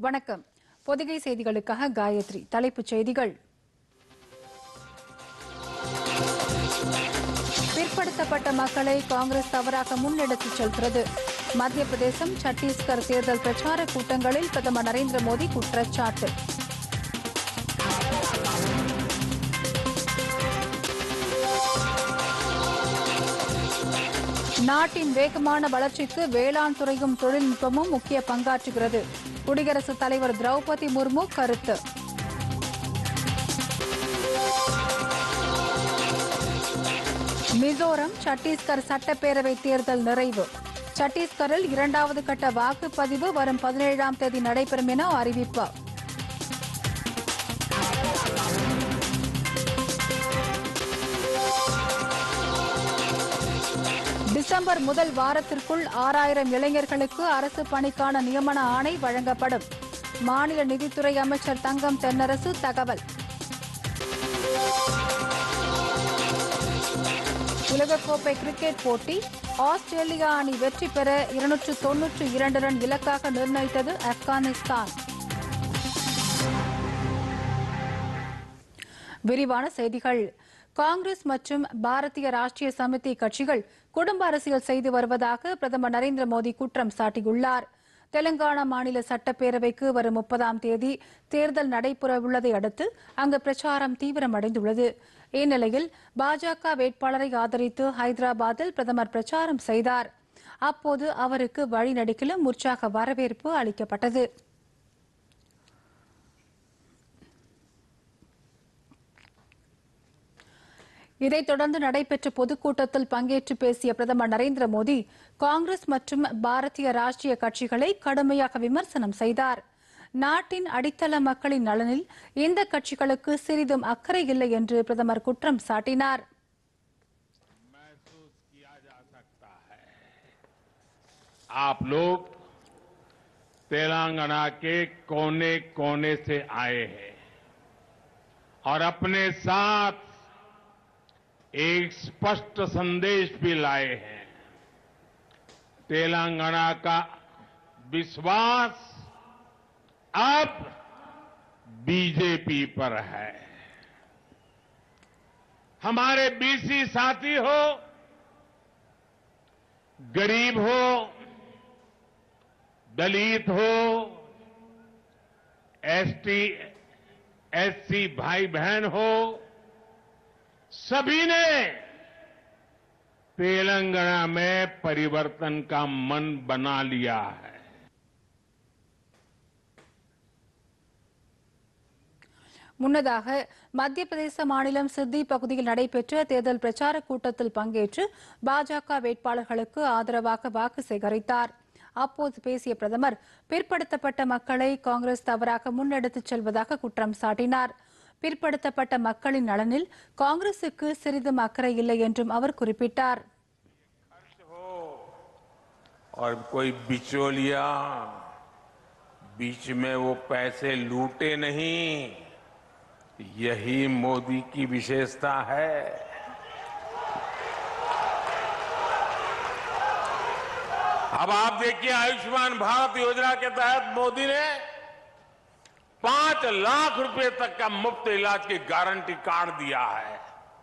வணக்கம். பொதிகை செய்திகளுக்காக காயத்ரி. தலைப்புச் செய்திகள். பிற்படுத்தப்பட்ட மக்களை காங்கிரஸ் தவறாக முன்னெடுத்துச் செல்கிறது. மத்திய பிரதேசம், சத்தீஸ்கர் தேர்தல் பிரச்சார கூட்டங்களில் பிரதமர் நரேந்திர மோடி குற்றச்சாட்டு. நாட்டின் வேகமான வளர்ச்சிக்கு வேளாண் துறையும் தொழில்நுட்பமும் முக்கிய பங்காற்றுகிறது. குடியரசுத் தலைவர் திரௌபதி முர்மு கருத்து. மிசோரம், சத்தீஸ்கர் சட்டப்பேரவை தேர்தல் நிறைவு. சத்தீஸ்கரில் இரண்டாவது கட்ட வாக்குப்பதிவு வரும் 17ஆம் தேதி நடைபெறும் என அறிவிப்பு. டிசம்பர் முதல் வாரத்திற்குள் 6000 இளைஞர்களுக்கு அரசு பணிக்கான நியமன ஆணை வழங்கப்படும். மாநில நிதித்துறை அமைச்சர் தங்கம் தென்னரசு தகவல். உலகக்கோப்பை கிரிக்கெட் போட்டி. ஆஸ்திரேலியா அணி வெற்றி பெற 292 ரன் இலக்காக நிர்ணயித்தது ஆப்கானிஸ்தான். விரிவான செய்திகள். காங்கிரஸ் மற்றும் பாரதிய ராஷ்டிரிய சமிதி கட்சிகள் குடும்ப அரசியல் செய்து வருவதாக பிரதமர் நரேந்திர மோடி குற்றம் சாட்டியுள்ளார். தெலங்கானா மாநில சட்டப்பேரவைக்கு வரும் 30ஆம் தேதி தேர்தல் நடைபெறவுள்ளதை அடுத்து அங்கு பிரச்சாரம் தீவிரமடைந்துள்ளது. இந்நிலையில் பாஜக வேட்பாளரை ஆதரித்து ஹைதராபாத்தில் பிரதமர் பிரச்சாரம் செய்தார். அப்போது அவருக்கு வழிநெடுகிலும் உற்சாக வரவேற்பு அளிக்கப்பட்டது. இதைத் தொடர்ந்து நடைபெற்ற பொதுக்கூட்டத்தில் பங்கேற்று பேசிய பிரதமர் நரேந்திர மோடி காங்கிரஸ் மற்றும் பாரதிய ராஷ்டிரிய கட்சிகளை கடுமையாக விமர்சனம் செய்தார். நாட்டின் அடித்தள மக்களின் நலனில் இந்த கட்சிகளுக்கு சிறிதும் அக்கறை இல்லை என்று பிரதமர் குற்றம் சாட்டினார். आप लोग तेलंगाना के कोने कोने से आए हैं और अपने साथ एक स्पष्ट संदेश भी लाए हैं। तेलंगाना का विश्वास अब बीजेपी पर है। हमारे बीसी साथी हो, गरीब हो, दलित हो, एसटी एससी भाई बहन हो, सभी ने तेलंगाना में परिवर्तन का मन बना लिया है। முன்னதாக மத்திய பிரதேச மாநிலம் சித்தி பகுதியில் நடைபெற்ற தேர்தல் பிரச்சார கூட்டத்தில் பங்கேற்று பாஜக வேட்பாளர்களுக்கு ஆதரவாக வாக்கு சேகரித்தார். அப்போது பேசிய பிரதமர் பிற்படுத்தப்பட்ட மக்களை காங்கிரஸ் தவறாக முன்னெடுத்துச் செல்வதாக குற்றம் சாட்டினார். பிற்படுத்தப்பட்ட மக்களின் நலனில் காங்கிரசுக்கு சிறிதும் அக்கறை இல்லை என்றும் அவர் குறிப்பிட்டார். और कोई बिचौलिया बीच में वो पैसे लूटे नहीं, यही मोदी की विशेषता है। अब आप देखिए, आयुष्मान भारत योजना के तहत मोदी ने 5 लाख रुपए तक का मुफ्त इलाज की गारंटी कार्ड दिया है।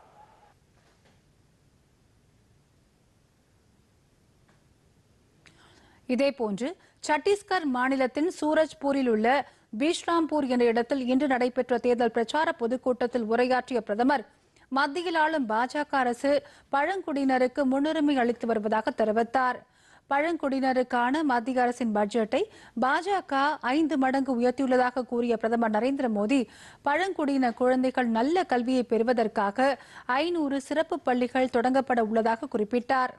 இதேபோன்று சத்தீஸ்கர் மாநிலத்தின் சூரஜ்பூரில் உள்ள பீஷ்ராம்பூர் என்ற இடத்தில் இன்று நடைபெற்ற தேர்தல் பிரச்சார பொதுக்கூட்டத்தில் உரையாற்றிய பிரதமர் மத்தியில் ஆளும் பாஜக அரசு பழங்குடியினருக்கு முன்னுரிமை அளித்து வருவதாக தெரிவித்தார். பழங்குடியினருக்கான மத்திய அரசின் பட்ஜெட்டை பாஜக 5 மடங்கு உயர்த்தியுள்ளதாக கூறிய பிரதமர் நரேந்திர மோடி பழங்குடியின குழந்தைகள் நல்ல கல்வியை பெறுவதற்காக 500 சிறப்பு பள்ளிகள் தொடங்கப்பட உள்ளதாக குறிப்பிட்டார்.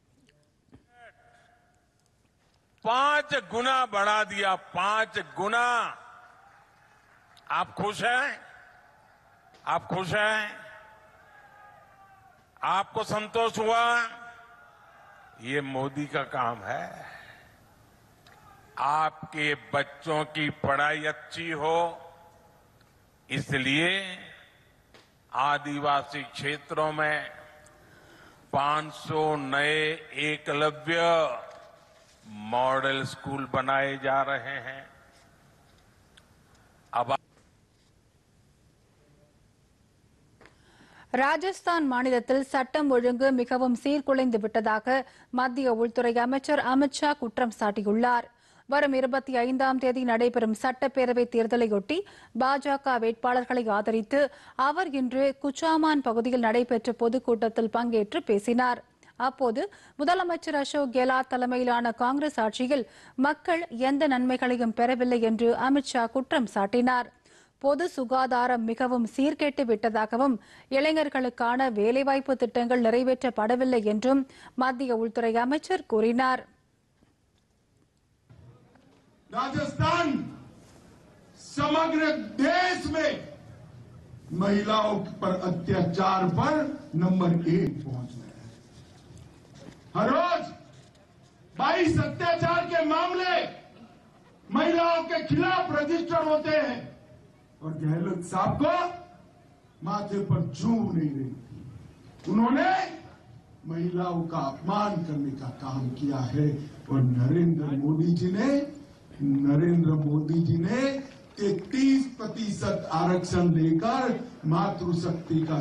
5 गुना बढ़ा दिया, 5 गुना। आप खुश हैं? आप खुश हैं? आपको संतोष हुआ? ये मोदी का काम है। आपके बच्चों की पढ़ाई अच्छी हो, इसलिए आदिवासी क्षेत्रों में 500 नए एकलव्य मॉडल स्कूल बनाए जा रहे हैं। ராஜஸ்தான் மாநிலத்தில் சட்டம் ஒழுங்கு மிகவும் சீர்குலைந்து விட்டதாக மத்திய உள்துறை அமைச்சர் அமித்ஷா குற்றம் சாட்டியுள்ளார். வரும் 25ஆம் தேதி நடைபெறும் சட்டப்பேரவைத் தேர்தலையொட்டி பாஜக வேட்பாளர்களை ஆதரித்து அவர் இன்று குச்சாமான் பகுதியில் நடைபெற்ற பொதுக்கூட்டத்தில் பங்கேற்று பேசினார். அப்போது முதலமைச்சர் அசோக் கெலாட் தலைமையிலான காங்கிரஸ் ஆட்சியில் மக்கள் எந்த நன்மைகளையும் பெறவில்லை என்று அமித்ஷா குற்றம் சாட்டினார். பொது சுகாதாரம் மிகவும் சீர்கெட்டு விட்டதாகவும் இளைஞர்களுக்கான வேலைவாய்ப்பு திட்டங்கள் நிறைவேற்றப்படவில்லை என்றும் மத்திய உள்துறை அமைச்சர் கூறினார். राजस्थान समग्र देश में महिलाओं पर अत्याचार पर नंबर 1 पहुंच गया है। हर रोज 22 अत्याचार के मामले महिलाओं के खिलाफ रजिस्टर होते हैं और गहलोत साहब को माथे पर चूम नहीं रही। उन्होंने महिलाओं का अपमान करने का काम किया है और नरेंद्र मोदी जी ने 33% आरक्षण देकर मातृशक्ति का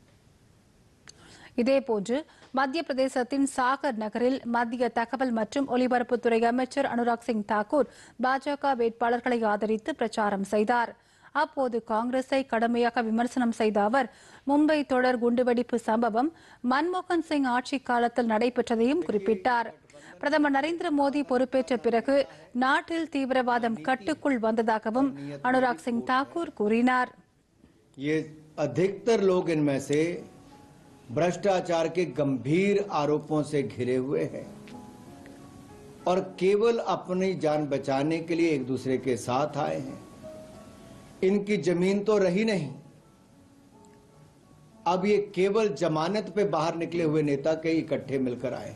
இதேபோன்று மத்திய பிரதேசத்தின் சாகர் நகரில் மத்திய தகவல் மற்றும் ஒலிபரப்புத்துறை அமைச்சர் அனுராக் சிங் தாக்கூர் பாஜக வேட்பாளர்களை ஆதரித்து பிரச்சாரம் செய்தார். அப்போது காங்கிரஸை கடுமையாக விமர்சனம் செய்த அவர் மும்பை தொடர் குண்டுவெடிப்பு சம்பவம் மன்மோகன் சிங் ஆட்சி காலத்தில் நடைபெற்றதையும் குறிப்பிட்டார். பிரதமர் நரேந்திர மோடி பொறுப்பேற்ற பிறகு நாட்டில் தீவிரவாதம் கட்டுக்குள் வந்ததாகவும் அனுராக் சிங் தாக்கூர் கூறினார். ये अधिकतर लोग इनमें से भ्रष्टाचार के गंभीर आरोपों से घिरे हुए हैं और केवल अपनी जान बचाने के लिए एक दूसरे के साथ आए हैं. इनकी जमीन तो रही नहीं. अब ये केवल जमानत पे बाहर निकले हुए नेता के इकट्ठे मिलकर आए.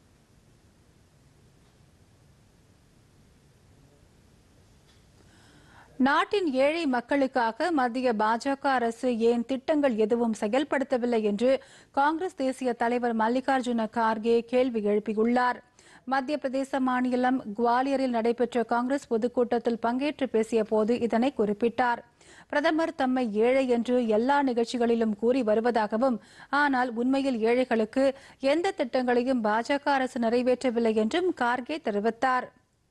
நாட்டின் ஏழை மக்களுக்காக மத்திய பாஜக அரசு ஏன் திட்டங்கள் எதுவும் செயல்படுத்தவில்லை என்று காங்கிரஸ் தேசிய தலைவர் மல்லிகார்ஜுன கார்கே கேள்வி எழுப்பியுள்ளார். மத்திய பிரதேச மாநிலம் குவாலியரில் நடைபெற்ற காங்கிரஸ் பொதுக்கூட்டத்தில் பங்கேற்று பேசிய போது இதனை குறிப்பிட்டார். பிரதமர் தம்மை ஏழை என்று எல்லா நிகழ்ச்சிகளிலும் கூறி வருவதாகவும் ஆனால் உண்மையில் ஏழைகளுக்கு எந்த திட்டங்களையும் பாஜக அரசு நிறைவேற்றவில்லை என்றும் கார்கே தெரிவித்தார்.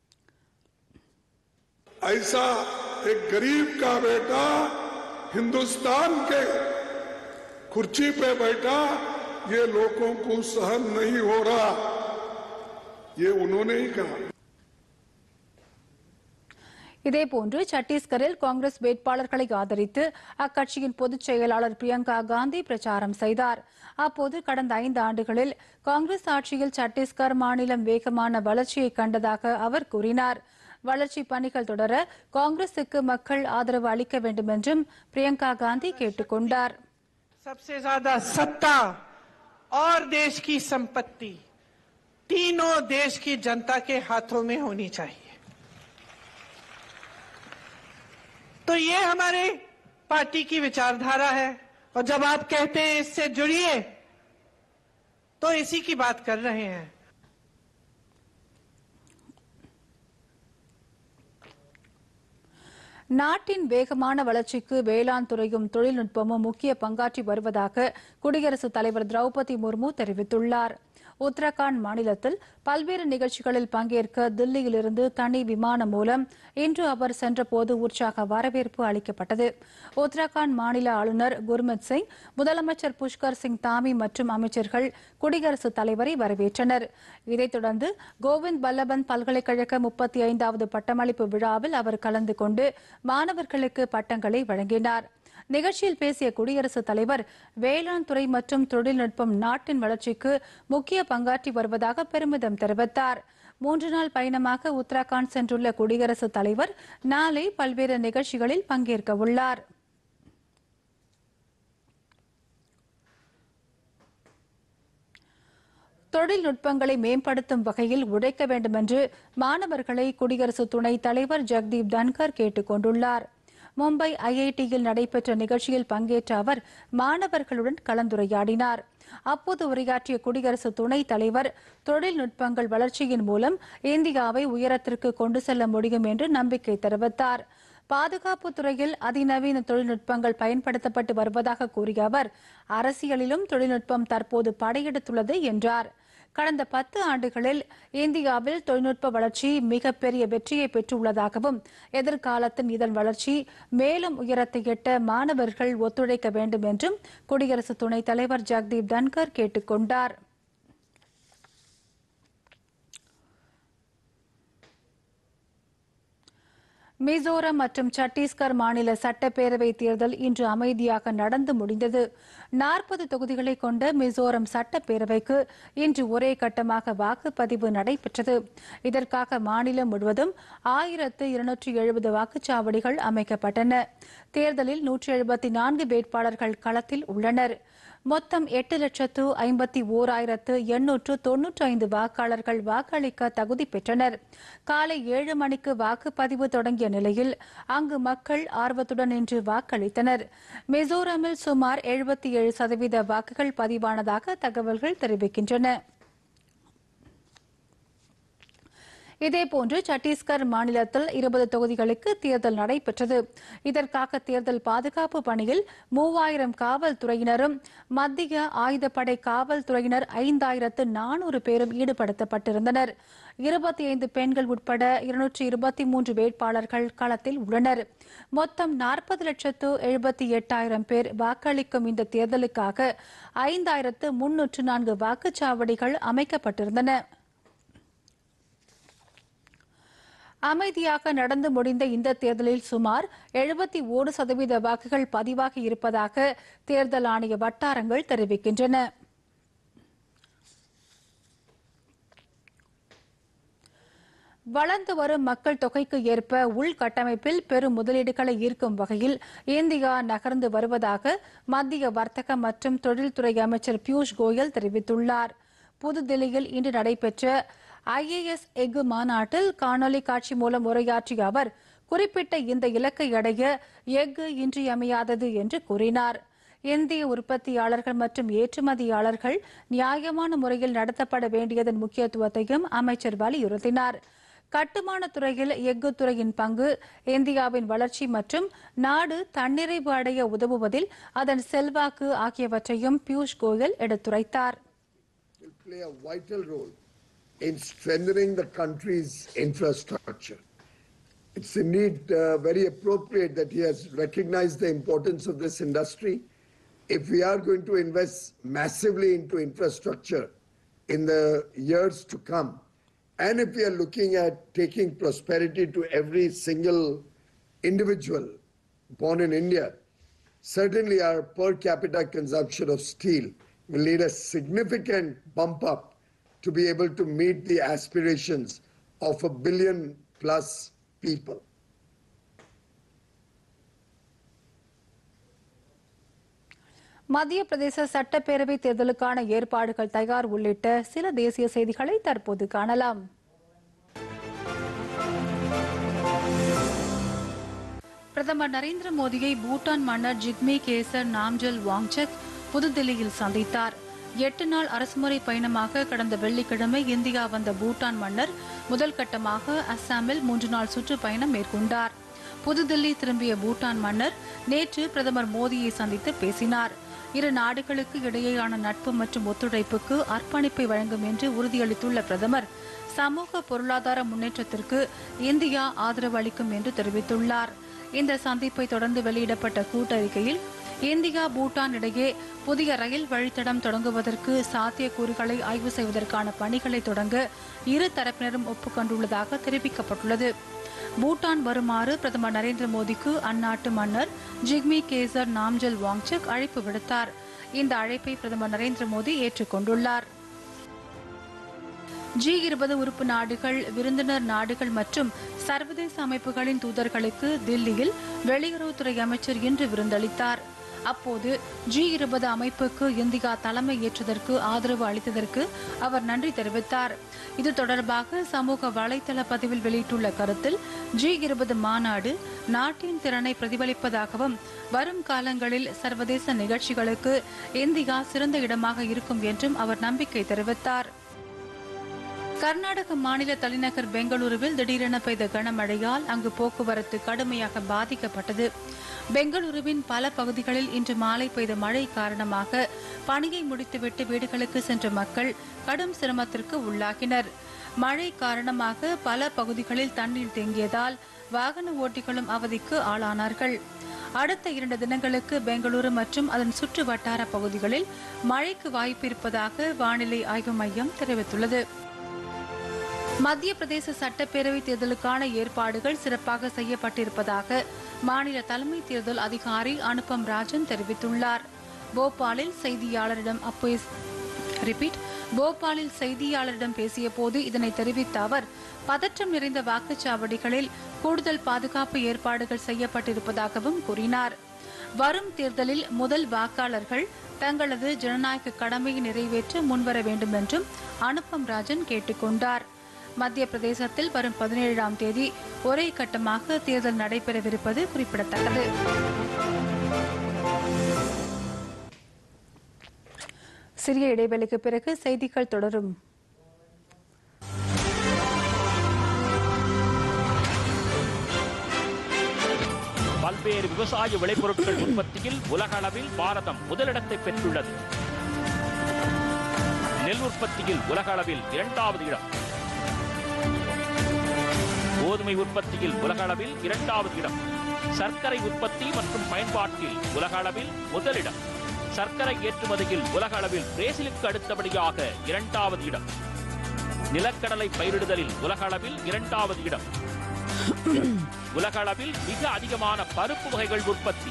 ऐसा एक गरीब का बेटा हिंदुस्तान के कुर्सी पे बैठा, ये लोगों को सहन नहीं हो रहा, ये उन्होंने ही कहा. இதேபோன்று சத்தீஸ்கரில் காங்கிரஸ் வேட்பாளர்களை ஆதரித்து அக்கட்சியின் பொதுச் செயலாளர் பிரியங்கா காந்தி பிரச்சாரம் செய்தார். அப்போது கடந்த 5 ஆண்டுகளில் காங்கிரஸ் ஆட்சியில் சத்தீஸ்கர் மாநிலம் வேகமான வளர்ச்சியை கண்டதாக அவர் கூறினார். வளர்ச்சி பணிகள் தொடர காங்கிரசுக்கு மக்கள் ஆதரவு அளிக்க வேண்டும் என்றும் பிரியங்கா காந்தி கேட்டுக்கொண்டார். सबसे ज्यादा सत्ता और देश की संपत्ति तीनों देश की जनता के हाथों में होनी चाहिए. तो ये हमारे पार्टी की विचारधारा है और जब आप कहते हैं इससे जुड़िए तो इसी की बात कर रहे हैं. நாட்டின் வேகமான வளர்ச்சிக்கு வேளாண் துறையும் தொழில்நுட்பமும் முக்கிய பங்காற்றி வருவதாக குடியரசுத் தலைவர் திரௌபதி முர்மு தெரிவித்துள்ளார். உத்தரகாண்ட் மாநிலத்தில் பல்வேறு நிகழ்ச்சிகளில் பங்கேற்க தில்லியிலிருந்து தனி விமானம் மூலம் இன்று அவர் சென்றபோது உற்சாக வரவேற்பு அளிக்கப்பட்டது. உத்தரகாண்ட் மாநில ஆளுநர் குர்மித் சிங், முதலமைச்சர் புஷ்கர் சிங் தாமி மற்றும் அமைச்சர்கள் குடியரசுத் தலைவரை வரவேற்றனர். இதைத் தொடர்ந்து கோவிந்த் பல்லபந்த் பல்கலைக்கழக 35வது பட்டமளிப்பு விழாவில் அவர் கலந்து கொண்டு மாணவர்களுக்கு பட்டங்களை வழங்கினார். நிகழ்ச்சியில் பேசிய குடியரசுத் தலைவர் வேளாண் துறை மற்றும் தொழில்நுட்பம் நாட்டின் வளர்ச்சிக்கு முக்கிய பங்காற்றி வருவதாக பெருமிதம் தெரிவித்தார். 3 நாள் பயணமாக உத்தரகாண்ட் சென்றுள்ள குடியரசுத் தலைவர் நாளை பல்வேறு நிகழ்ச்சிகளில் பங்கேற்க உள்ளார். தொழில்நுட்பங்களை மேம்படுத்தும் வகையில் உழைக்க வேண்டும் என்று மாணவர்களை குடியரசு துணைத் தலைவர் ஜெகதீப் தன்கர் கேட்டுக் கொண்டுள்ளார். மும்பை ஐஐடியில் நடைபெற்ற நிகழ்ச்சியில் பங்கேற்ற அவர் மாணவர்களுடன் கலந்துரையாடினார். அப்போது உரையாற்றிய குடியரசு துணைத் தலைவர் தொழில்நுட்பங்கள் வளர்ச்சியின் மூலம் இந்தியாவை உயரத்திற்கு கொண்டு செல்ல முடியும் என்று நம்பிக்கை தெரிவித்தார். பாதுகாப்பு துறையில் அதிநவீன தொழில்நுட்பங்கள் பயன்படுத்தப்பட்டு வருவதாக கூறிய அவர், அரசியலிலும் தொழில்நுட்பம் தற்போது படையெடுத்துள்ளது என்றார். கடந்த 10 ஆண்டுகளில் இந்தியாவில் தொழில்நுட்ப வளர்ச்சி மிகப்பெரிய வெற்றியை பெற்றுள்ளதாகவும், எதிர்காலத்தின் இதன் வளர்ச்சி மேலும் உயரத்தை எட்ட மாணவர்கள் ஒத்துழைக்க வேண்டும் என்றும் குடியரசு துணைத் தலைவர் ஜெகதீப் தன்கர் கேட்டுக் கொண்டார். மிசோரம் மற்றும் சத்தீஸ்கர் மாநில சட்டப்பேரவை தேர்தல் இன்று அமைதியாக நடந்து முடிந்தது. 40 தொகுதிகளை கொண்ட மிசோரம் சட்டப்பேரவைக்கு இன்று ஒரே கட்டமாக வாக்குப்பதிவு நடைபெற்றது. இதற்காக மாநிலம் முழுவதும் 1270 வாக்குச்சாவடிகள் அமைக்கப்பட்டன. தேர்தலில் 174 வேட்பாளர்கள் களத்தில் உள்ளனர். மொத்தம் 8,51,895 வாக்காளர்கள் வாக்களிக்க தகுதி பெற்றனர். காலை 7 மணிக்கு வாக்குப்பதிவு தொடங்கிய நிலையில் அங்கு மக்கள் ஆர்வத்துடன் நின்று வாக்களித்தனர். மிசோரமில் சுமார் 77% வாக்குகள் பதிவானதாக தகவல்கள் தெரிவிக்கின்றன. இதேபோன்று சத்தீஸ்கர் மாநிலத்தில் 20 தொகுதிகளுக்கு தேர்தல் நடைபெற்றது. இதற்காக தேர்தல் பாதுகாப்பு பணியில் 3000 காவல்துறையினரும் மத்திய ஆயுதப்படை காவல்துறையினர் 5400 பேரும் ஈடுபடுத்தப்பட்டிருந்தனர். 25 பெண்கள் உட்பட 223 வேட்பாளர்கள் களத்தில் உள்ளனர். மொத்தம் 40,78,000 பேர் வாக்களிக்கும் இந்த தேர்தலுக்காக 5304 வாக்குச்சாவடிகள் அமைக்கப்பட்டிருந்தன. அமைதியாக நடந்து முடிந்த இந்த தேர்தலில் சுமார் 71% வாக்குகள் பதிவாகி இருப்பதாக தேர்தல் ஆணைய வட்டாரங்கள் தெரிவிக்கின்றன. வளர்ந்து வரும் மக்கள் தொகைக்கு ஏற்ப உள்கட்டமைப்பில் பெரும் முதலீடுகளை ஈர்க்கும் வகையில் இந்தியா நகர்ந்து வருவதாக மத்திய வர்த்தக மற்றும் தொழில்துறை அமைச்சர் பியூஷ் கோயல் தெரிவித்துள்ளார். புதுதில்லியில் இன்று நடைபெற்ற IAS எஃகு மாநாட்டில் காணொலி காட்சி மூலம் உரையாற்றிய அவர், குறிப்பிட்ட இந்த இலக்கை அடைய எஃகு இன்றியமையாதது என்று கூறினார். இந்திய உற்பத்தியாளர்கள் மற்றும் ஏற்றுமதியாளர்கள் நியாயமான முறையில் நடத்தப்பட வேண்டியதன் முக்கியத்துவத்தையும் அமைச்சர் வலியுறுத்தினார். கட்டுமான துறையில் எஃகு துறையின் பங்கு இந்தியாவின் வளர்ச்சி மற்றும் நாடு தன்னிறைவு அடைய உதவுவதில் அதன் செல்வாக்கு ஆகியவற்றையும் பியூஷ் கோயல் எடுத்துரைத்தார். In strengthening the country's infrastructure. It's indeed very appropriate that he has recognized the importance of this industry. If we are going to invest massively into infrastructure in the years to come, and if we are looking at taking prosperity to every single individual born in India, certainly our per capita consumption of steel will need a significant bump up to be able to meet the aspirations of 1 billion plus people. மத்திய பிரதேச சட்டப்பேரவை தேர்தலுக்கான ஏற்பாடுகள் தயார் உள்ளிட்ட சில தேசிய செய்திகளை தற்போது காணலாம். பிரதமர் நரேந்திர மோடியை பூட்டான் மன்னர் ஜிக்மே கேசர் நாம்ஜெல் வாங்சக் புதுதில்லியில் சந்தித்தார். 8 நாள் அரசுமுறை பயணமாக கடந்த வெள்ளிக்கிழமை இந்தியா வந்த பூட்டான் மன்னர் முதல் கட்டமாக அஸ்ஸாமில் 3 நாள் சுற்றுப்பயணம் மேற்கொண்டார். புதுதில்லி திரும்பிய பூட்டான் மன்னர் நேற்று பிரதமர் மோடியை சந்தித்து பேசினார். இரு நாடுகளுக்கு இடையேயான நட்பு மற்றும் ஒத்துழைப்புக்கு அர்ப்பணிப்பை வழங்கும் என்று உறுதியளித்துள்ள பிரதமர், சமூக பொருளாதார முன்னேற்றத்திற்கு இந்தியா ஆதரவு அளிக்கும் என்று தெரிவித்துள்ளார். இந்த சந்திப்பை தொடர்ந்து வெளியிடப்பட்ட கூட்டறிக்கையில் இந்தியா பூட்டான் இடையே புதிய ரயில் வழித்தடம் தொடங்குவதற்கு சாத்தியக்கூறுகளை ஆய்வு செய்வதற்கான பணிகளை தொடங்க இரு தரப்பினரும் ஒப்புக்கொண்டுள்ளதாக தெரிவிக்கப்பட்டுள்ளது. பூட்டான் வருமாறு பிரதமர் நரேந்திர மோடிக்கு அந்நாட்டு மன்னர் ஜிக்மே கேசர் நாம்ஜெல் வாங்சக் அழைப்பு விடுத்தார். இந்த அழைப்பை பிரதமர் நரேந்திர மோடி ஏற்றுக்கொண்டுள்ளார். G20 உறுப்பு நாடுகள், விருந்தினர் நாடுகள் மற்றும் சர்வதேச அமைப்புகளின் தூதர்களுக்கு தில்லியில் வெளியுறவுத்துறை அமைச்சர் இன்று விருந்தளித்தார். அப்போது G20 அமைப்புக்கு இந்தியா தலைமை ஏற்றதற்கு ஆதரவு அளித்ததற்கு அவர் நன்றி தெரிவித்தார். இது தொடர்பாக சமூக வலைதள பதிவில் வெளியிட்டுள்ள கருத்தில், G20 மாநாடு நாட்டின் திறனை பிரதிபலிப்பதாகவும் வரும் காலங்களில் சர்வதேச நிகழ்ச்சிகளுக்கு இந்தியா சிறந்த இடமாக இருக்கும் என்றும் அவர் நம்பிக்கை தெரிவித்தார். கர்நாடக மாநில தலைநகர் பெங்களூருவில் திடீரென பெய்த கனமழையால் அங்கு போக்குவரத்து கடுமையாக பாதிக்கப்பட்டது. பெங்களூருவின் பல பகுதிகளில் இன்று மாலை பெய்த மழை காரணமாக பணியை முடித்துவிட்டு வீடுகளுக்கு சென்ற மக்கள் கடும் சிரமத்திற்கு உள்ளாகினர். மழை காரணமாக பல பகுதிகளில் தண்ணீர் தேங்கியதால் வாகன ஓட்டிகளும் அவதிக்கு ஆளானார்கள். அடுத்த 2 தினங்களுக்கு பெங்களூரு மற்றும் அதன் சுற்று வட்டார பகுதிகளில் மழைக்கு வாய்ப்பு இருப்பதாக வானிலை ஆய்வு மையம் தெரிவித்துள்ளது. மத்திய பிரதேச சட்டப்பேரவை தேர்தலுக்கான ஏற்பாடுகள் சிறப்பாக செய்யப்பட்டிருப்பதாக மாநில தலைமை தேர்தல் அதிகாரி அனுபம் ராஜன் தெரிவித்துள்ளார். போபாலில் செய்தியாளரிடம் பேசிய போது இதனை தெரிவித்த அவர், பதற்றம் நிறைந்த வாக்குச்சாவடிகளில் கூடுதல் பாதுகாப்பு ஏற்பாடுகள் செய்யப்பட்டிருப்பதாகவும் கூறினார். வரும் தேர்தலில் முதல் வாக்காளர்கள் தங்களது ஜனநாயக கடமையை நிறைவேற்ற முன்வர வேண்டும் என்றும் அனுபம் ராஜன் கேட்டுக் கொண்டார். மத்திய பிரதேசத்தில் வரும் 17ஆம் தேதி ஒரே கட்டமாக தேர்தல் நடைபெறவிருப்பது குறிப்பிடத்தக்கது. சிறிய இடைவெளிக்கு பிறகு செய்திகள் தொடரும். பல்வேறு விவசாய விளைபொருட்கள் உற்பத்தியில் உலக அளவில் பாரதம் முதலிடத்தை பெற்றுள்ளது. நெல் உற்பத்தியில் உலக அளவில் 2வது இடம், கோதுமை உற்பத்தியில் உலக அளவில் 2வது இடம், சர்க்கரை உற்பத்தி மற்றும் பயன்பாட்டில் உலக அளவில் முதலிடம், சர்க்கரை ஏற்றுமதியில் உலக அளவில் பிரேசிலுக்கு அடுத்தபடியாக 2வது இடம், நிலக்கடலை பயிரிடுதலில் உலக அளவில் 2வது இடம், உலக அளவில் மிக அதிகமான பருப்பு வகைகள் உற்பத்தி,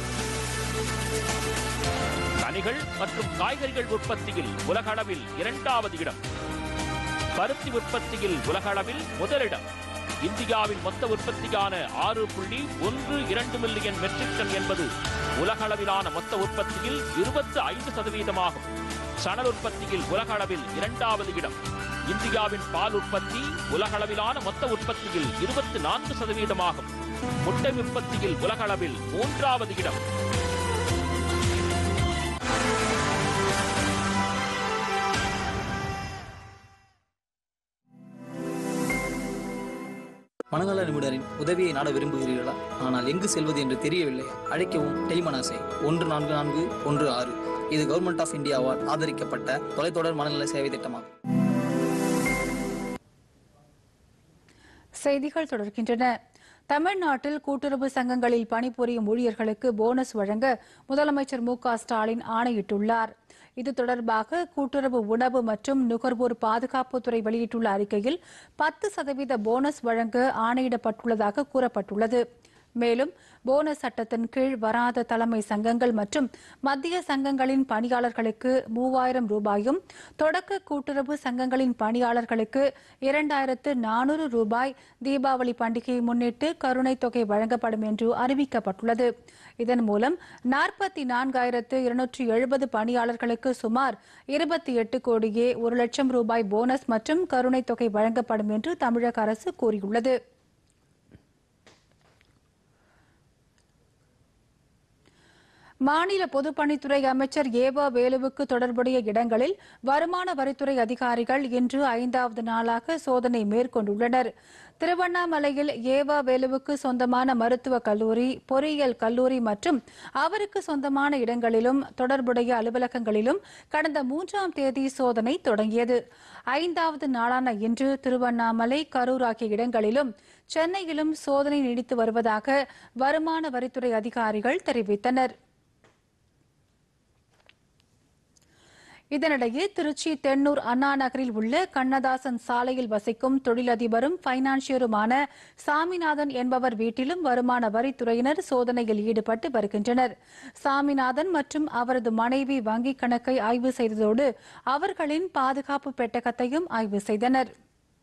கனிகள் மற்றும் காய்கறிகள் உற்பத்தியில் உலக அளவில் 2வது இடம், பருத்தி உற்பத்தியில் உலக அளவில் முதலிடம். இந்தியாவின் மொத்த உற்பத்தியான 6.12 மில்லியன் மெட்ரிக் டன் என்பது உலக அளவிலான மொத்த உற்பத்தியில் 25% ஆகும். சணல் உற்பத்தியில் உலக அளவில் 2வது இடம். இந்தியாவின் பால் உற்பத்தி உலக அளவிலான மொத்த உற்பத்தியில் 24% ஆகும். முட்டை உற்பத்தியில் உலக அளவில் 3வது இடம். மனநல நிபுணரின் உதவியை நாட விரும்புகிறீர்களா? ஆனால் எங்கு செல்வது என்று தெரியவில்லை? அழைக்கவும் டெலிமனாசை 14416. இது கவர்மெண்ட் ஆஃப் இந்தியாவால் ஆதரிக்கப்பட்ட தொலைத்தொடர் மனநல சேவை திட்டமாகும். செய்திகள் தொடர்கின்றன. தமிழ்நாட்டில் கூட்டுறவு சங்கங்களில் பணிபுரியும் ஊழியர்களுக்கு போனஸ் வழங்க முதலமைச்சர் மு.க.ஸ்டாலின் ஆணையிட்டுள்ளார். இது தொடர்பாக கூட்டுறவு உணவு மற்றும் நுகர்வோர் பாதுகாப்புத்துறை வெளியிட்டுள்ள அறிக்கையில் 10% போனஸ் வழங்க ஆணையிடப்பட்டுள்ளதாக கூறப்பட்டுள்ளது. மேலும் போனஸ் சட்டத்தின் கீழ் வராத தலைமை சங்கங்கள் மற்றும் மத்திய சங்கங்களின் பணியாளர்களுக்கு 3000 ரூபாயும், தொடக்க கூட்டுறவு சங்கங்களின் பணியாளர்களுக்கு 2400 ரூபாய் தீபாவளி பண்டிகையை முன்னிட்டு கருணை தொகை வழங்கப்படும் என்று அறிவிக்கப்பட்டுள்ளது. இதன் மூலம் 44,270 பணியாளர்களுக்கு சுமார் 28 கோடியே 1 லட்சம் ரூபாய் போனஸ் மற்றும் கருணை தொகை வழங்கப்படும் என்று தமிழக அரசு கூறியுள்ளது. மாநில பொதுப்பணித்துறை அமைச்சர் ஏவா வேலுவுக்கு தொடர்புடைய இடங்களில் வருமான வரித்துறை அதிகாரிகள் இன்று 5வது நாளாக சோதனை மேற்கொண்டுள்ளனர். திருவண்ணாமலையில் ஏவா வேலுவுக்கு சொந்தமான மருத்துவக் கல்லூரி, பொறியியல் கல்லூரி மற்றும் அவருக்கு சொந்தமான இடங்களிலும் தொடர்புடைய அலுவலகங்களிலும் கடந்த 3ஆம் தேதி சோதனை தொடங்கியது. 5வது நாளான இன்று திருவண்ணாமலை, கரூர் ஆகிய இடங்களிலும் சென்னையிலும் சோதனை நீடித்து வருவதாக வருமான வரித்துறை அதிகாரிகள் தெரிவித்தனர். இதனிடையே திருச்சி தென்னூர் அண்ணா நகரில் உள்ள கண்ணதாசன் சாலையில் வசிக்கும் தொழிலதிபரும் பைனான்சியருமான சாமிநாதன் என்பவர் வீட்டிலும் வருமான வரித்துறையினர் சோதனையில் ஈடுபட்டு வருகின்றனர். சாமிநாதன் மற்றும் அவரது மனைவி வங்கிக் கணக்கை ஆய்வு செய்ததோடு அவர்களின் பாதுகாப்பு பெட்டகத்தையும் ஆய்வு செய்தனர்.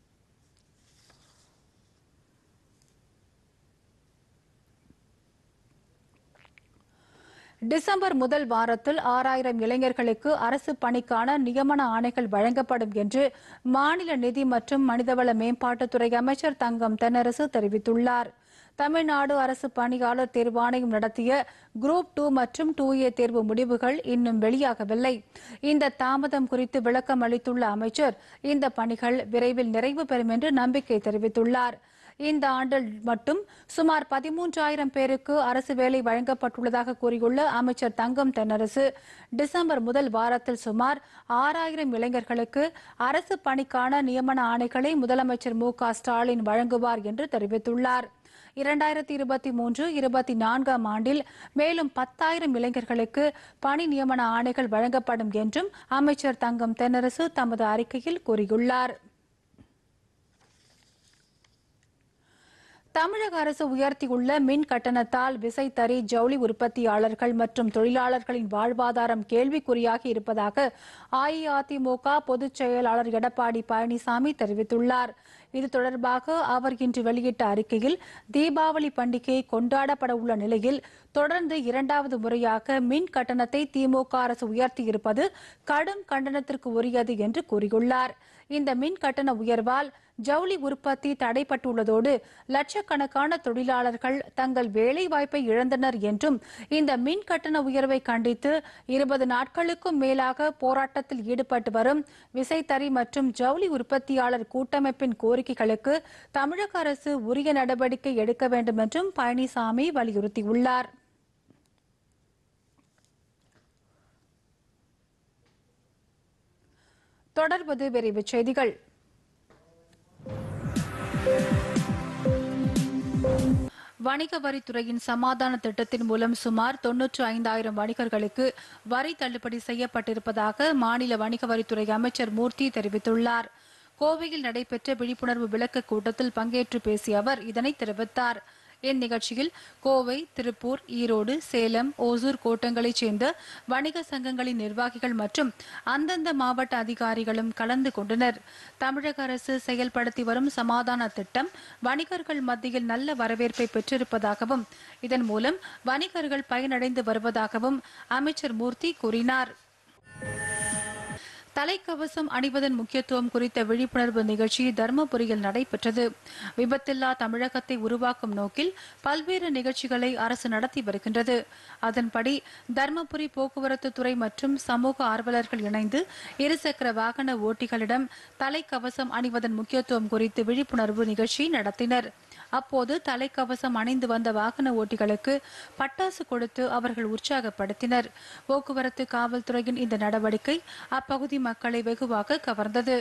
டிசம்பர் முதல் வாரத்தில் 6000 இளைஞர்களுக்கு அரசு பணிக்கான நியமன ஆணைகள் வழங்கப்படும் என்று மாநில நிதி மற்றும் மனிதவள மேம்பாட்டுத்துறை அமைச்சர் தங்கம் தென்னரசு தெரிவித்துள்ளார். தமிழ்நாடு அரசு பணியாளர் தேர்வாணையம் நடத்திய குரூப் 2 மற்றும் 2A தேர்வு முடிவுகள் இன்னும் வெளியாகவில்லை. இந்த தாமதம் குறித்து விளக்கம் அளித்துள்ள அமைச்சர், இந்த பணிகள் விரைவில் நிறைவு பெறும் என்று நம்பிக்கை தெரிவித்துள்ளார். இந்த ஆண்டில் மட்டும் சுமார் 13,000 பேருக்கு அரசு வேலை வழங்கப்பட்டுள்ளதாக கூறியுள்ள அமைச்சர் தங்கம் தென்னரசு, டிசம்பர் முதல் வாரத்தில் சுமார் 6,000 இளைஞர்களுக்கு அரசு பணிக்கான நியமன ஆணைகளை முதலமைச்சர் மு.க.ஸ்டாலின் வழங்குவார் என்று தெரிவித்துள்ளார். 2023-24 ஆண்டில் மேலும் 10,000 இளைஞர்களுக்கு பணி நியமன ஆணைகள் வழங்கப்படும் என்றும் அமைச்சர் தங்கம் தென்னரசு தமது அறிக்கையில் கூறியுள்ளார். தமிழக அரசு உயர்த்தியுள்ள மின் கட்டணத்தால் விசைத்தறி ஜவுளி உற்பத்தியாளர்கள் மற்றும் தொழிலாளர்களின் வாழ்வாதாரம் கேள்விக்குறியாகி இருப்பதாக அஇஅதிமுக பொதுச் செயலாளர் எடப்பாடி பழனிசாமி தெரிவித்துள்ளார். இது தொடர்பாக அவர் இன்று வெளியிட்ட அறிக்கையில், தீபாவளி பண்டிகை கொண்டாடப்பட உள்ள நிலையில் தொடர்ந்து 2வது முறையாக மின் கட்டணத்தை திமுக அரசு உயர்த்தியிருப்பது கடும் கண்டனத்திற்கு உரியது என்று கூறியுள்ளார். இந்த மின் கட்டண உயர்வால் ஜவுளி உற்பத்தி தடைப்பட்டுள்ளதோடு லட்சக்கணக்கான தொழிலாளர்கள் தங்கள் வேலை வாய்ப்பை இழந்தனர் என்றும், இந்த மின் கட்டண உயர்வை கண்டித்து 20 நாட்களுக்கும் மேலாக போராட்டத்தில் ஈடுபட்டு வரும் விசைத்தறி மற்றும் ஜவுளி உற்பத்தியாளர் கூட்டமைப்பின் கோரிக்கைகளுக்கு தமிழக அரசு உரிய நடவடிக்கை எடுக்க வேண்டும் என்றும் பழனிசாமி வலியுறுத்தியுள்ளார். தொடர்வது விரைவுச் செய்திகள். வணிக வரித்துறையின் சமாதான திட்டத்தின் மூலம் சுமார் 95,000 வணிகர்களுக்கு வரி தள்ளுபடி செய்யப்பட்டிருப்பதாக மாநில வணிக வரித்துறை அமைச்சர் மூர்த்தி தெரிவித்துள்ளார். கோவையில் நடைபெற்ற விழிப்புணர்வு விளக்க கூட்டத்தில் பங்கேற்று பேசிய அவர் இதனை தெரிவித்தார். இந்நிகழ்ச்சியில் கோவை, திருப்பூர், ஈரோடு, சேலம், ஓசூர் கோட்டங்களைச் சேர்ந்த வணிக சங்கங்களின் நிர்வாகிகள் மற்றும் அந்தந்த மாவட்ட அதிகாரிகளும் கலந்து கொண்டனர். தமிழக அரசு செயல்படுத்தி வரும் சமாதான திட்டம் வணிகர்கள் மத்தியில் நல்ல வரவேற்பை பெற்றிருப்பதாகவும், இதன் மூலம் வணிகர்கள் பயனடைந்து வருவதாகவும் அமைச்சர் மூர்த்தி கூறினார். தலைக்கவசம் அணிவதன் முக்கியத்துவம் குறித்த விழிப்புணர்வு நிகழ்ச்சி தர்மபுரியில் நடைபெற்றது. விபத்தில்லா தமிழகத்தை உருவாக்கும் நோக்கில் பல்வேறு நிகழ்ச்சிகளை அரசு நடத்தி வருகின்றது. அதன்படி தர்மபுரி போக்குவரத்து துறை மற்றும் சமூக ஆர்வலர்கள் இணைந்து இருசக்கர வாகன ஓட்டிகளிடம் தலைக்கவசம் அணிவதன் முக்கியத்துவம் குறித்து விழிப்புணர்வு நிகழ்ச்சி நடத்தினர். அப்போது தலைக்கவசம் அணிந்து வந்த வாகன ஓட்டிகளுக்கு பட்டாசு கொடுத்து அவர்கள் உற்சாகப்படுத்தினர். போக்குவரத்து காவல்துறையின் இந்த நடவடிக்கை அப்பகுதி மக்களை வெகுவாக கவர்ந்தது.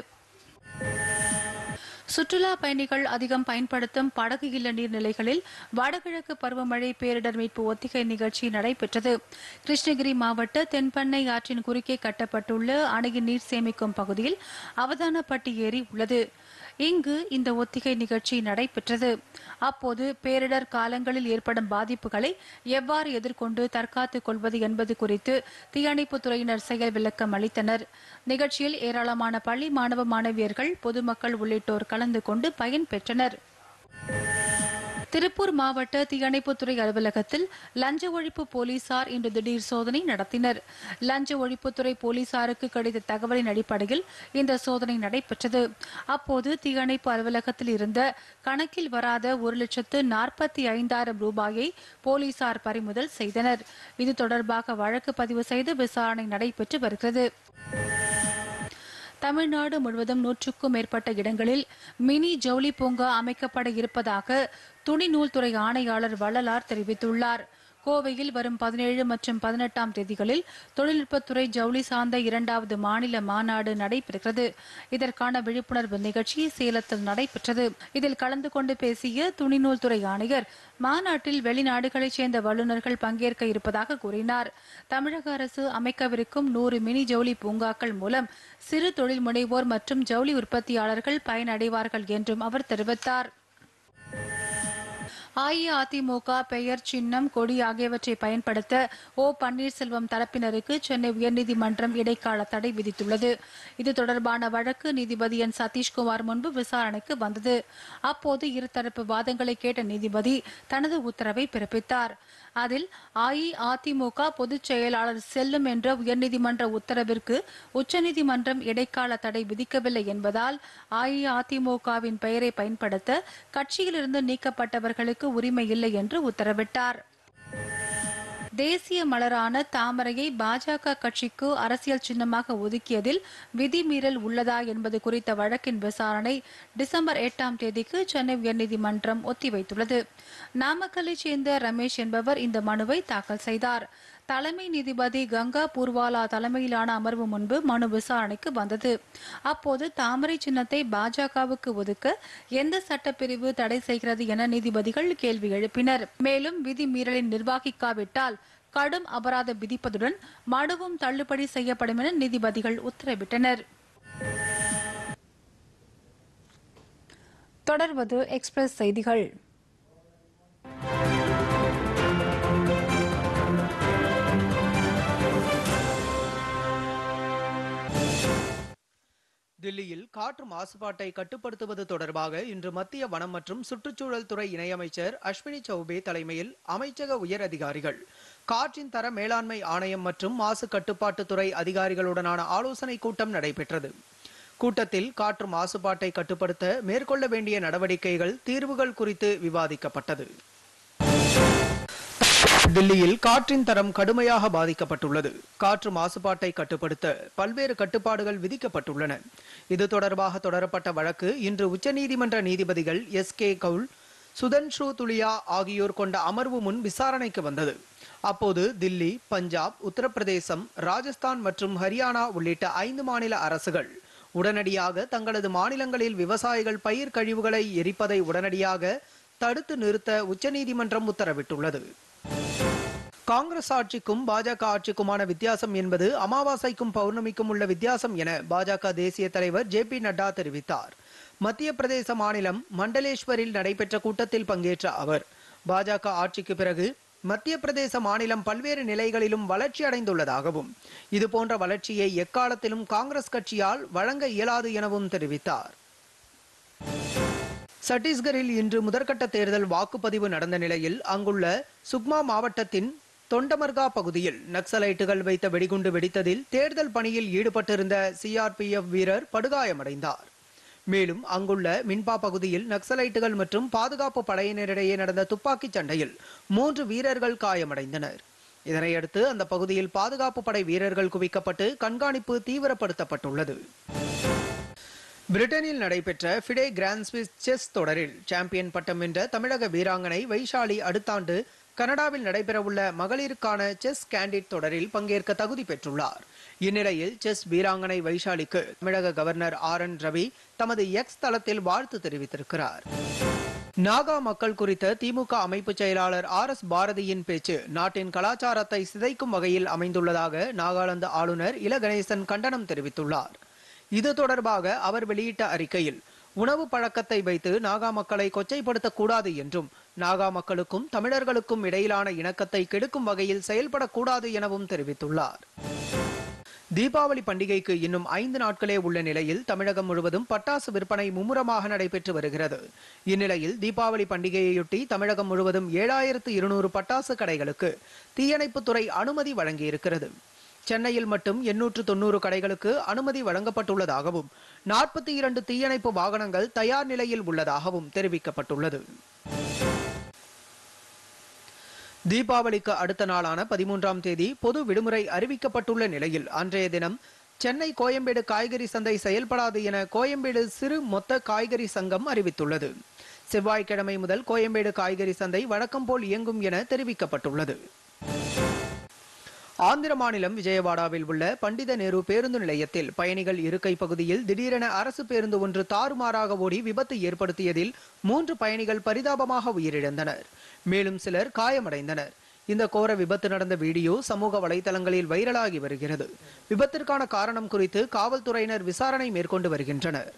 சுற்றுலா பயணிகள் அதிகம் பயன்படுத்தும் படகு இல்ல நீர்நிலைகளில் வடகிழக்கு பருவமழை பேரிடர் மீட்பு ஒத்திகை நிகழ்ச்சி நடைபெற்றது. கிருஷ்ணகிரி மாவட்ட தென்பெண்ணை ஆற்றின் குறுக்கே கட்டப்பட்டுள்ள அணையின் நீர் சேமிக்கும் பகுதியில் அவதானப்பட்டி ஏரி உள்ளது. இங்கு இந்த ஒத்திகை நிகழ்ச்சி நடைபெற்றது. அப்போது பேரிடர் காலங்களில் ஏற்படும் பாதிப்புகளை எவ்வாறு எதிர்கொண்டு தற்காத்துக் கொள்வது என்பது குறித்து தீயணைப்புத் துறையினர் செயல் விளக்கம் அளித்தனர். நிகழ்ச்சியில் ஏராளமான பள்ளி மாணவ மாணவியர்கள், பொதுமக்கள் உள்ளிட்டோர் கலந்து கொண்டு பயன்பெற்றனர். திருப்பூர் மாவட்ட தீயணைப்புத்துறை அலுவலகத்தில் லஞ்ச ஒழிப்பு போலீசார் இன்று திடீர் சோதனை நடத்தினர். லஞ்ச ஒழிப்புத்துறை போலீசாருக்கு கிடைத்த தகவலின் அடிப்படையில் இந்த சோதனை நடைபெற்றது. அப்போது தீயணைப்பு அலுவலகத்தில் இருந்த கணக்கில் வராத 1,45,000 ரூபாயை போலீசார் பறிமுதல் செய்தனர். இது தொடர்பாக வழக்கு பதிவு செய்து விசாரணை நடைபெற்று வருகிறது. தமிழ்நாடு முழுவதும் 100க்கும் மேற்பட்ட இடங்களில் மினி ஜவுளி பூங்கா அமைக்கப்பட இருப்பதாக துணிநூல் துறை ஆணையாளர் வள்ளலார் தெரிவித்துள்ளார். கோவையில் வரும் 17 மற்றும் 18ஆம் தேதிகளில் தொழில்நுட்பத்துறை ஜவுளி சார்ந்த 2வது மாநில மாநாடு நடைபெறுகிறது. இதற்கான விழிப்புணர்வு நிகழ்ச்சி சேலத்தில் நடைபெற்றது. இதில் கலந்து கொண்டு பேசிய துணிநூல் துறை ஆணையர், மாநாட்டில் வெளிநாடுகளைச் சேர்ந்த வல்லுநர்கள் பங்கேற்க இருப்பதாக கூறினார். தமிழக அரசு அமைக்கவிருக்கும் 100 மினி ஜவுளி பூங்காக்கள் மூலம் சிறு தொழில் முனைவோர் மற்றும் ஜவுளி உற்பத்தியாளர்கள் பயனடைவார்கள் என்றும் அவர் தெரிவித்தார். அஇஅதிமுக பெயர், சின்னம், கொடி ஆகியவற்றை பயன்படுத்த ஓ. பன்னீர்செல்வம் தரப்பினருக்கு சென்னை உயர்நீதிமன்றம் இடைக்கால தடை விதித்துள்ளது. இது தொடர்பான வழக்கு நீதிபதி என். சதீஷ்குமார் முன்பு விசாரணைக்கு வந்தது. அப்போது இருதரப்பு வாதங்களை கேட்ட நீதிபதி தனது உத்தரவை பிறப்பித்தார். அதில் அஇஅதிமுக பொதுச் செயலாளர் செல்லும் என்ற உயர்நீதிமன்ற உத்தரவிற்கு உச்சநீதிமன்றம் இடைக்கால தடை விதிக்கவில்லை என்பதால் அஇஅதிமுகவின் பெயரை பயன்படுத்த கட்சியிலிருந்து நீக்கப்பட்டவர்களுக்கு உரிமை இல்லை என்று உத்தரவிட்டார். தேசிய மலரான தாமரையை பாஜக கட்சிக்கு அரசியல் சின்னமாக ஒதுக்கியதில் விதிமீறல் உள்ளதா என்பது குறித்த வழக்கின் விசாரணை டிசம்பர் 8ஆம் தேதிக்கு சென்னை உயர்நீதிமன்றம் ஒத்திவைத்துள்ளது. நாமக்கல்லைச் சேர்ந்த ரமேஷ் என்பவர் இந்த மனுவை தாக்கல் செய்தார். தலைமை நீதிபதி கங்கா பூர்வாலா தலைமையிலான அமர்வு முன்பு மனு விசாரணைக்கு வந்தது. அப்போது தாமரை சின்னத்தை பாஜகவுக்கு ஒதுக்க எந்த சட்டப்பிரிவு தடை செய்கிறது என நீதிபதிகள் கேள்வி எழுப்பினர். மேலும் விதிமீறலை நிர்வகிக்காவிட்டால் கடும் அபராதம் விதிப்பதுடன் மனுவும் தள்ளுபடி செய்யப்படும் என நீதிபதிகள் உத்தரவிட்டனர். தொடர்வது எக்ஸ்பிரஸ் செய்திகள். தில்லியில் காற்று மாசுபாட்டை கட்டுப்படுத்துவது தொடர்பாக இன்று மத்திய வனம் மற்றும் சுற்றுச்சூழல் துறை இணையமைச்சர் அஸ்வினி சௌபே தலைமையில் அமைச்சக உயர் அதிகாரிகள், காற்றின் தர மேலாண்மை ஆணையம் மற்றும் மாசு கட்டுப்பாட்டுத்துறை அதிகாரிகளுடனான ஆலோசனை கூட்டம் நடைபெற்றது. கூட்டத்தில் காற்று மாசுபாட்டை கட்டுப்படுத்த மேற்கொள்ள வேண்டிய நடவடிக்கைகள், தீர்வுகள் குறித்து விவாதிக்கப்பட்டது. தில்லியில் காற்றின் தரம் கடுமையாக பாதிக்கப்பட்டுள்ளது. காற்று மாசுபாட்டை கட்டுப்படுத்த பல்வேறு கட்டுப்பாடுகள் விதிக்கப்பட்டுள்ளன. இது தொடர்பாக தொடரப்பட்ட வழக்கு இன்று உச்சநீதிமன்ற நீதிபதிகள் SK கவுல், சுதன்ஷு துலியா ஆகியோர் கொண்ட அமர்வு முன் விசாரணைக்கு வந்தது. அப்போது தில்லி, பஞ்சாப், உத்தரப்பிரதேசம், ராஜஸ்தான் மற்றும் ஹரியானா உள்ளிட்ட 5 மாநில அரசுகள் உடனடியாக தங்களது மாநிலங்களில் விவசாயிகள் பயிர் கழிவுகளை எரிப்பதை உடனடியாக தடுத்து நிறுத்த உச்சநீதிமன்றம் உத்தரவிட்டுள்ளது. காங்கிரஸ் ஆட்சிக்கும் பாஜக ஆட்சிக்குமான வித்தியாசம் என்பது அமாவாசைக்கும் பௌர்ணமிக்கும் உள்ள வித்தியாசம் என பாஜக தேசிய தலைவர் JP நட்டா தெரிவித்தார். மத்திய பிரதேச மாநிலம் மண்டலேஸ்வரில் நடைபெற்ற கூட்டத்தில் பங்கேற்ற அவர், பாஜக ஆட்சிக்கு பிறகு மத்திய பிரதேச மாநிலம் பல்வேறு நிலைகளிலும் வளர்ச்சி அடைந்துள்ளதாகவும், இதுபோன்ற வளர்ச்சியை எக்காலத்திலும் காங்கிரஸ் கட்சியால் வழங்க இயலாது எனவும் தெரிவித்தார். சத்தீஸ்கரில் இன்று முதற்கட்ட தேர்தல் வாக்குப்பதிவு நடந்த நிலையில் அங்குள்ள சுக்மா மாவட்டத்தின் தொண்டமர்கா பகுதியில் நக்சலைட்டுகள் வைத்த வெடிகுண்டு வெடித்ததில் தேர்தல் பணியில் ஈடுபட்டிருந்த CRPF வீரர் படுகாயமடைந்தார். மேலும் அங்குள்ள மின்பா பகுதியில் நக்சலைட்டுகள் மற்றும் பாதுகாப்பு படையினரிடையே நடந்த துப்பாக்கிச் சண்டையில் 3 வீரர்கள் காயமடைந்தனர். இதனையடுத்து அந்த பகுதியில் பாதுகாப்பு படை வீரர்கள் குவிக்கப்பட்டு கண்காணிப்பு தீவிரப்படுத்தப்பட்டுள்ளது. பிரிட்டனில் நடைபெற்ற ஃபிடே கிராண்ட் ஸ்விஸ் செஸ் தொடரில் சாம்பியன் பட்டம் வென்ற தமிழக வீராங்கனை வைஷாலி அடுத்த ஆண்டு கனடாவில் நடைபெறவுள்ள மகளிருக்கான செஸ் கேண்டிட் தொடரில் பங்கேற்க தகுதி பெற்றுள்ளார். இந்நிலையில் செஸ் வீராங்கனை வைஷாலிக்கு தமிழக கவர்னர் RN ரவி தமது X தளத்தில் வாழ்த்து தெரிவித்திருக்கிறார். நாகா மக்கள் குறித்த திமுக அமைப்பு செயலாளர் RS பாரதியின் பேச்சு நாட்டின் கலாச்சாரத்தை சிதைக்கும் வகையில் அமைந்துள்ளதாக நாகாலாந்து ஆளுநர் இல கணேசன் கண்டனம் தெரிவித்துள்ளார். இது தொடர்பாக அவர் வெளியிட்ட அறிக்கையில், உணவு பழக்கத்தை வைத்து நாகா மக்களை கொச்சைப்படுத்தக்கூடாது என்றும், நாகா மக்களுக்கும் தமிழர்களுக்கும் இடையிலான இணக்கத்தை கெடுக்கும் வகையில் செயல்படக்கூடாது எனவும் தெரிவித்துள்ளார். தீபாவளி பண்டிகைக்கு இன்னும் 5 நாட்களே உள்ள நிலையில் தமிழகம் முழுவதும் பட்டாசு விற்பனை மும்முரமாக நடைபெற்று வருகிறது. இந்நிலையில் தீபாவளி பண்டிகையையொட்டி தமிழகம் முழுவதும் 7200 பட்டாசு கடைகளுக்கு தீயணைப்புத்துறை அனுமதி வழங்கியிருக்கிறது. சென்னையில் மட்டும் 890 கடைகளுக்கு அனுமதி வழங்கப்பட்டுள்ளதாகவும் 42 தீயணைப்பு வாகனங்கள் தயார் நிலையில் உள்ளதாகவும் தெரிவிக்கப்பட்டுள்ளது. தீபாவளிக்கு அடுத்த நாளான 13ஆம் தேதி பொது விடுமுறை அறிவிக்கப்பட்டுள்ள நிலையில் அன்றைய தினம் சென்னை கோயம்பேடு காய்கறி சந்தை செயல்படாது என கோயம்பேடு சிறு மொத்த காய்கறி சங்கம் அறிவித்துள்ளது. செவ்வாய்க்கிழமை முதல் கோயம்பேடு காய்கறி சந்தை வழக்கம் போல் இயங்கும் என தெரிவிக்கப்பட்டுள்ளது. ஆந்திர மாநிலம் விஜயவாடாவில் உள்ள பண்டித நேரு பேருந்து நிலையத்தில் பயணிகள் இருக்கை பகுதியில் திடீரென அரசு பேருந்து ஒன்று தாறுமாறாக ஓடி விபத்து ஏற்படுத்தியதில் 3 பயணிகள் பரிதாபமாக உயிரிழந்தனர். மேலும் சிலர் காயமடைந்தனர். இந்த கோர விபத்து நடந்த வீடியோ சமூக வலைதளங்களில் வைரலாகி வருகிறது. விபத்திற்கான காரணம் குறித்து காவல்துறையினர் விசாரணை மேற்கொண்டு வருகின்றனர்.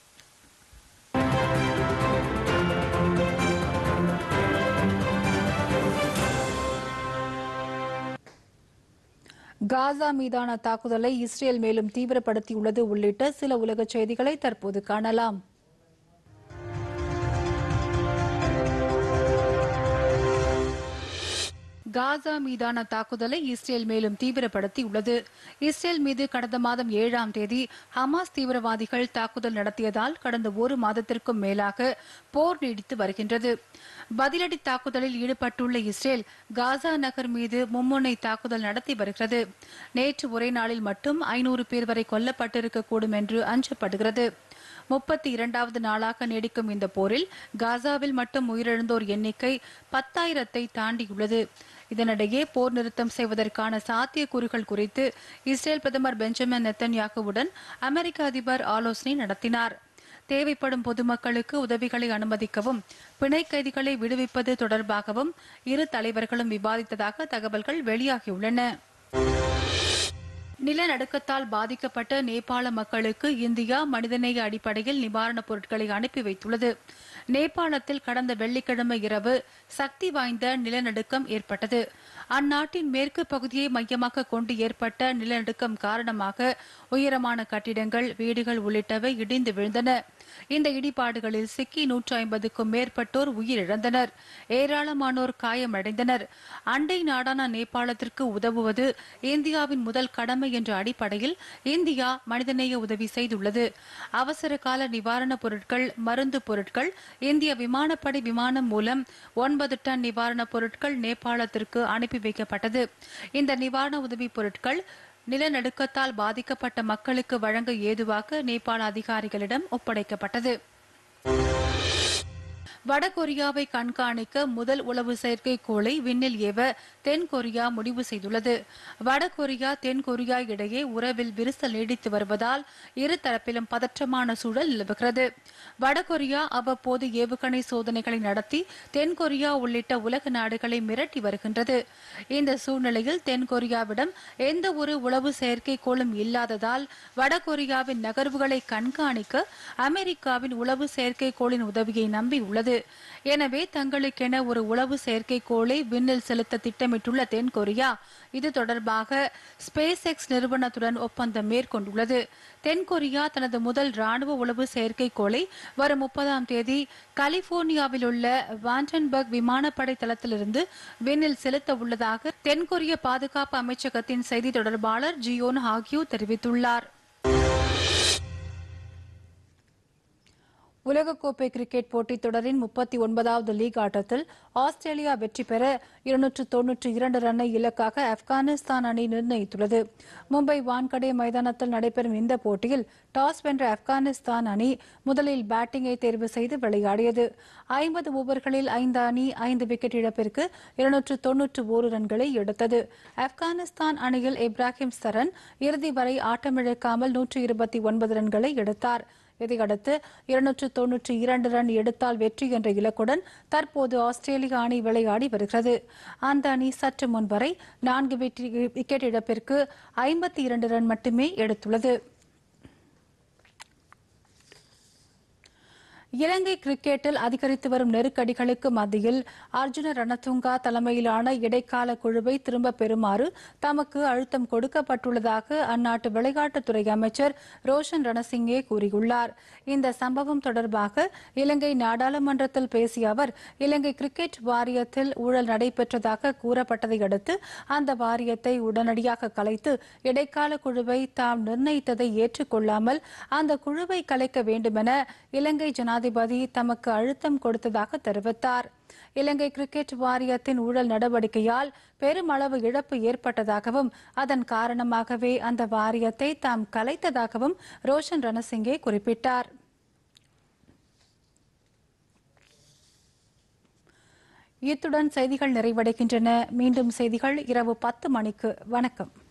காசா மீதான தாக்குதலை இஸ்ரேல் மேலும் தீவிரப்படுத்தியுள்ளது உள்ளிட்ட சில உலக செய்திகளை தற்போது காணலாம். காசா மீதான தாக்குதலை இஸ்ரேல் மேலும் தீவிரப்படுத்தியுள்ளது. இஸ்ரேல் மீது கடந்த மாதம் 7ஆம் தேதி ஹமாஸ் தீவிரவாதிகள் தாக்குதல் நடத்தியதால் கடந்த ஒரு மாதத்திற்கும் மேலாக போர் நீடித்து வருகின்றது. பதிலடி தாக்குதலில் ஈடுபட்டுள்ள இஸ்ரேல் காசா நகர் மீது மும்முனை தாக்குதல் நடத்தி வருகிறது. நேற்று ஒரே நாளில் மட்டும் 500 பேர் வரை கொல்லப்பட்டிருக்கக்கூடும் என்று அஞ்சப்படுகிறது. 32வது நாளாக நீடிக்கும் இந்த போரில் காசாவில் மட்டும் உயிரிழந்தோர் எண்ணிக்கை 10,000-ஐ தாண்டியுள்ளது. இதனிடையே போர் நிறுத்தம் செய்வதற்கான சாத்தியக்கூறுகள் குறித்து இஸ்ரேல் பிரதமர் பெஞ்சமின் நெத்தன்யாகுவுடன் அமெரிக்க அதிபர் ஆலோசனை நடத்தினார். தேவைப்படும் பொதுமக்களுக்கு உதவிகளை அனுமதிக்கவும் பிணை கைதிகளை விடுவிப்பது தொடர்பாகவும் இரு தலைவர்களும் விவாதித்ததாக தகவல்கள் வெளியாகியுள்ளன. நிலநடுக்கத்தால் பாதிக்கப்பட்ட நேபாள மக்களுக்கு இந்தியா மனிதநேய அடிப்படையில் நிவாரணப் பொருட்களை அனுப்பி வைத்துள்ளது. நேபாளத்தில் கடந்த வெள்ளிக்கிழமை இரவு சக்தி வாய்ந்த நிலநடுக்கம் ஏற்பட்டது. அந்நாட்டின் மேற்கு பகுதியை மையமாக கொண்டு ஏற்பட்ட நிலநடுக்கம் காரணமாக உயரமான கட்டிடங்கள், வீடுகள் உள்ளிட்டவை இடிந்து விழுந்தன. இந்த இடிபாடுகளில் சிக்கி 150க்கும் மேற்பட்டோர் உயிரிழந்தனர். ஏராளமானோர் காயமடைந்தனர். அண்டை நாடான நேபாளத்திற்கு உதவுவது இந்தியாவின் முதல் கடமை என்ற அடிப்படையில் இந்தியா மனிதநேய உதவி செய்துள்ளது. அவசர கால நிவாரணப் பொருட்கள், மருந்து பொருட்கள் இந்திய விமானப்படை விமானம் மூலம் 9 டன் நிவாரணப் பொருட்கள் நேபாளத்திற்கு அனுப்பி வைக்கப்பட்டது. இந்த நிவாரண உதவி பொருட்கள் நிலநடுக்கத்தால் பாதிக்கப்பட்ட மக்களுக்கு வழங்க ஏதுவாக நேபாள அதிகாரிகளிடம் ஒப்படைக்கப்பட்டது. வடகொரியாவை கண்காணிக்க முதல் உளவு செயற்கைக்கோளை விண்ணில் ஏவ தென்கொரியா முடிவு செய்துள்ளது. வடகொரியா தென்கொரியா இடையே உறவில் விரிசல் நீடித்து வருவதால் இரு தரப்பிலும் பதற்றமான சூழல் நிலவுகிறது. வடகொரியா அவ்வப்போது ஏவுகணை சோதனைகளை நடத்தி தென்கொரியா உள்ளிட்ட உலக நாடுகளை மிரட்டி வருகின்றது. இந்த சூழ்நிலையில் தென்கொரியாவிடம் எந்த ஒரு உளவு செயற்கைக்கோளும் இல்லாததால் வடகொரியாவின் நகர்வுகளை கண்காணிக்க அமெரிக்காவின் உளவு செயற்கைக்கோளின் உதவியை நம்பியுள்ளது. எனவே தங்களுக்கென ஒரு உளவு செயற்கைக்கோளை விண்ணில் செலுத்த திட்டமிட்டுள்ள தென்கொரியா இது தொடர்பாக ஸ்பேஸ் எக்ஸ் நிறுவனத்துடன் ஒப்பந்தம் மேற்கொண்டுள்ளது. தென்கொரியா தனது முதல் ராணுவ உளவு செயற்கைக்கோளை வரும் 30ஆம் தேதி கலிபோர்னியாவில் உள்ள வாண்டன்பர்க் விமானப்படை தளத்திலிருந்து விண்ணில் செலுத்த உள்ளதாக தென்கொரிய பாதுகாப்பு அமைச்சகத்தின் செய்தி தொடர்பாளர் ஜியோன் ஹாக்யூ தெரிவித்துள்ளார். உலகக்கோப்பை கிரிக்கெட் போட்டித் தொடரின் 39வது லீக் ஆட்டத்தில் ஆஸ்திரேலியா வெற்றி பெற 292 ரன்னை இலக்காக ஆப்கானிஸ்தான் அணி நிர்ணயித்துள்ளது. மும்பை வான்கடே மைதானத்தில் நடைபெறும் இந்த போட்டியில் டாஸ் வென்ற ஆப்கானிஸ்தான் அணி முதலில் பேட்டிங்கை தேர்வு செய்து விளையாடியது. 50 ஓவர்களில் 5 அணி 5 விக்கெட் இழப்பிற்கு 291 ரன்களை எடுத்தது. ஆப்கானிஸ்தான் அணியில் இப்ராஹிம் சரண் இறுதி வரை ஆட்டமிழக்காமல் 129 ரன்களை எடுத்தார். இதையடுத்து 292 ரன் எடுத்தால் வெற்றி என்ற இலக்குடன் தற்போது ஆஸ்திரேலிய அணி விளையாடி வருகிறது. அந்த அணி சற்று முன் வரை 4 விக்கெட் இழப்பிற்கு 52 ரன் மட்டுமே எடுத்துள்ளது. இலங்கை கிரிக்கெட்டில் அதிகரித்து வரும் நெருக்கடிகளுக்கு மத்தியில் அர்ஜுன ரணதுங்கா தலைமையிலான இடைக்கால குழுவை திரும்ப பெறுமாறு தமக்கு அழுத்தம் கொடுக்கப்பட்டுள்ளதாக அந்நாட்டு விளையாட்டுத்துறை அமைச்சர் ரோஷன் ரணசிங்கே கூறியுள்ளார். இந்த சம்பவம் தொடர்பாக இலங்கை நாடாளுமன்றத்தில் பேசிய அவர், இலங்கை கிரிக்கெட் வாரியத்தில் ஊழல் நடைபெற்றதாக கூறப்பட்டதை அடுத்து அந்த வாரியத்தை உடனடியாக கலைத்து இடைக்கால குழுவை தாம் நிர்ணயித்ததை ஏற்றுக்கொள்ளாமல் அந்த குழுவை கலைக்க வேண்டுமென இலங்கை ஜனாதிபதி தமக்கு அழுத்தம் கொடுத்ததாக தெரிவித்தார். இலங்கை கிரிக்கெட் வாரியத்தின் ஊழல் நடவடிக்கையால் பெருமளவு இழப்பு ஏற்பட்டதாகவும் அதன் காரணமாகவே அந்த வாரியத்தை தாம் கலைத்ததாகவும் ரோஷன் ரணசிங்கே குறிப்பிட்டார். இத்துடன் செய்திகள் நிறைவடைகின்றன. மீண்டும் செய்திகள் இரவு 10 மணிக்கு. வணக்கம்.